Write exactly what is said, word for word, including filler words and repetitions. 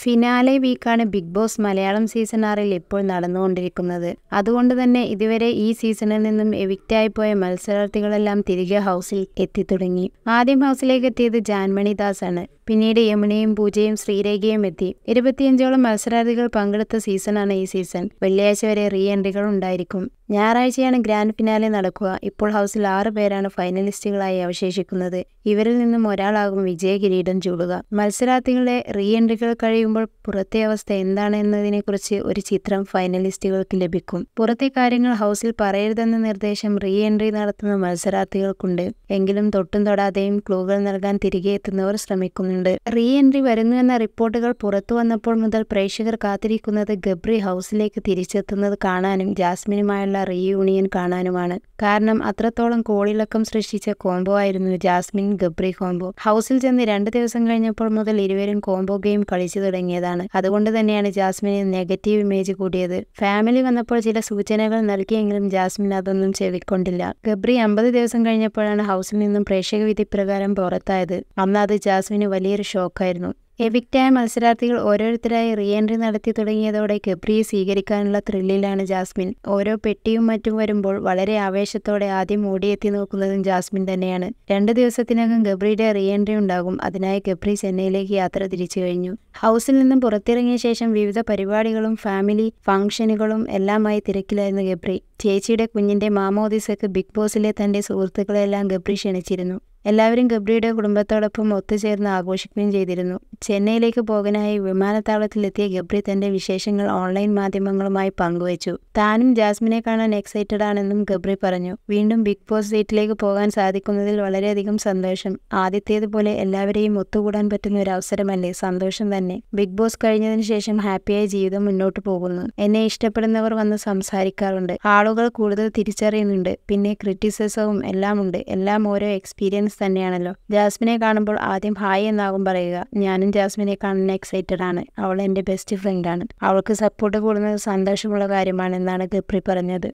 Finale വീക്കാണ് Big Boss Malayalam season ആറിൽ ഇപ്പോൾ നടന്നുകൊണ്ടിരിക്കുന്നത്. അതുകൊണ്ട് തന്നെ ഇതുവരെ ഈ സീസണിൽ നിന്നും എവിക്റ്റായി പോയ മത്സരാർത്ഥികളെല്ലാം തിരികെ ഹൗസിൽ എത്തിത്തുടങ്ങി. ആദ്യം ഹൗസിലേക്ക് എത്തിയത് ജാൻമണി ദാസ് ആണ്. പിന്നീട് യമുനയും പൂജയും ശ്രീരേഖയും എത്തി. ഇരുപത്തിയഞ്ചോളം മത്സരാർത്ഥികൾ പങ്കെടുത്ത സീസണാണ് ഈ സീസൺ. വെള്ളിയാഴ്ച വരെ റീ എൻട്രികൾ ഉണ്ടായിരിക്കും. ഞായറാഴ്ചയാണ് ഗ്രാൻഡ് ഫിനാലെ നടക്കുക. ഇപ്പോൾ ഹൗസിൽ ആറ് പേരാണ് ഫൈനലിസ്റ്റുകളായി അവശേഷിക്കുന്നത്. ഇവരിൽ നിന്നും ഒരാളാകും വിജയ കിരീടം ചൂടുക. മത്സരാർത്ഥികളുടെ റീ എൻട്രികൾ കഴിയുമ്പോൾ പുറത്തെ അവസ്ഥ എന്താണ് എന്നതിനെക്കുറിച്ച് ഒരു ചിത്രം ഫൈനലിസ്റ്റുകൾക്ക് ലഭിക്കും. പുറത്തെ കാര്യങ്ങൾ ഹൗസിൽ പറയരുതെന്ന നിർദ്ദേശം റീ എൻട്രി നടത്തുന്ന മത്സരാർത്ഥികൾക്കുണ്ട്. എങ്കിലും തൊട്ടും തൊടാതെയും ക്ലൂകൾ നൽകാൻ തിരികെ എത്തുന്നവർ ശ്രമിക്കുന്നുണ്ട്. റീ എൻട്രി വരുന്നുവെന്ന റിപ്പോർട്ടുകൾ പുറത്തു വന്നപ്പോൾ മുതൽ പ്രേക്ഷകർ കാത്തിരിക്കുന്നത് ഗബ്രി ഹൗസിലേക്ക് തിരിച്ചെത്തുന്നത് കാണാനും ജാസ്മിനുമായുള്ള റീയൂണിയൻ കാണാനുമാണ്. കാരണം അത്രത്തോളം കോളിളക്കം സൃഷ്ടിച്ച കോംബോ ആയിരുന്നു ജാസ്മിൻ ഗബ്രി കോംബോ. ഹൗസിൽ ചെന്ന് രണ്ട് ദിവസം കഴിഞ്ഞപ്പോൾ മുതൽ ഇരുവരും കോംബോ ഗെയിം കളിച്ചു തുടങ്ങിയതാണ്. അതുകൊണ്ട് തന്നെയാണ് ജാസ്മിന് നെഗറ്റീവ് ഇമേജ് കൂടിയത്. ഫാമിലി വന്നപ്പോൾ ചില സൂചനകൾ നൽകിയെങ്കിലും ജാസ്മിൻ അതൊന്നും ചെവിക്കൊണ്ടില്ല. ഗബ്രി അമ്പത് ദിവസം കഴിഞ്ഞപ്പോഴാണ് ഹൗസിൽ നിന്നും പ്രേക്ഷക വിധി പ്രകാരം പുറത്തായത്. അന്ന് അത് ജാസ്മിന് വലിയൊരു ഷോക്കായിരുന്നു. എവിക്റ്റായ മത്സരാർത്ഥികൾ ഓരോരുത്തരായി റീ എൻട്രി നടത്തി തുടങ്ങിയതോടെ ഗബ്രിയെ സ്വീകരിക്കാനുള്ള ത്രില്ലിലാണ് ജാസ്മിൻ. ഓരോ പെട്ടിയും മറ്റും വരുമ്പോൾ വളരെ ആവേശത്തോടെ ആദ്യം ഓടിയെത്തി നോക്കുന്നതും ജാസ്മിൻ തന്നെയാണ്. രണ്ട് ദിവസത്തിനകം ഗബ്രിയുടെ റീ എൻട്രി ഉണ്ടാകും. അതിനായി ഗബ്രി ചെന്നൈയിലേക്ക് യാത്ര തിരിച്ചു കഴിഞ്ഞു. ഹൗസിൽ നിന്നും പുറത്തിറങ്ങിയ ശേഷം വിവിധ പരിപാടികളും ഫാമിലി ഫംഗ്ഷനുകളും എല്ലാമായി തിരക്കിലായിരുന്നു ഗബ്രി. ചേച്ചിയുടെ കുഞ്ഞിന്റെ മാമോദിസക്ക് ബിഗ് ബോസിലെ തന്റെ സുഹൃത്തുക്കളെല്ലാം ഗബ്രി ക്ഷണിച്ചിരുന്നു. എല്ലാവരും ഗബ്രിയുടെ കുടുംബത്തോടൊപ്പം ഒത്തുചേർന്ന് ആഘോഷിക്കുകയും ചെയ്തിരുന്നു. ചെന്നൈയിലേക്ക് പോകാനായി വിമാനത്താവളത്തിലെത്തിയ ഗബ്രി തന്റെ വിശേഷങ്ങൾ ഓൺലൈൻ മാധ്യമങ്ങളുമായി പങ്കുവച്ചു. താനും ജാസ്മിനെ കാണാൻ എക്സൈറ്റഡ് ആണെന്നും ഗബ്രി പറഞ്ഞു. വീണ്ടും ബിഗ് ബോസ് സീറ്റിലേക്ക് പോകാൻ സാധിക്കുന്നതിൽ വളരെയധികം സന്തോഷം. ആദ്യത്തേതുപോലെ എല്ലാവരെയും ഒത്തുകൂടാൻ പറ്റുന്ന ഒരു അവസരമല്ലേ, സന്തോഷം തന്നെ. ബിഗ് ബോസ് കഴിഞ്ഞതിന് ശേഷം ഹാപ്പിയായി ജീവിതം മുന്നോട്ട് പോകുന്നു. എന്നെ ഇഷ്ടപ്പെടുന്നവർ വന്ന് സംസാരിക്കാറുണ്ട്. ആളുകൾ കൂടുതൽ തിരിച്ചറിയുന്നുണ്ട്. പിന്നെ ക്രിറ്റിസിസവും എല്ലാം ഉണ്ട്. എല്ലാം ഓരോ എക്സ്പീരിയൻസ് തന്നെയാണല്ലോ. ജാസ്മിനെ കാണുമ്പോൾ ആദ്യം ഹായ് എന്നാകും പറയുക. ഞാനും ജാസ്മിനെ കാണാൻ എക്സൈറ്റഡ് ആണ്. അവൾ എൻ്റെ ബെസ്റ്റ് ഫ്രണ്ട് ആണ്. അവൾക്ക് സപ്പോർട്ട് കൂടുന്നത് സന്തോഷമുള്ള കാര്യമാണെന്നാണ് ഗബ്രി പറഞ്ഞത്.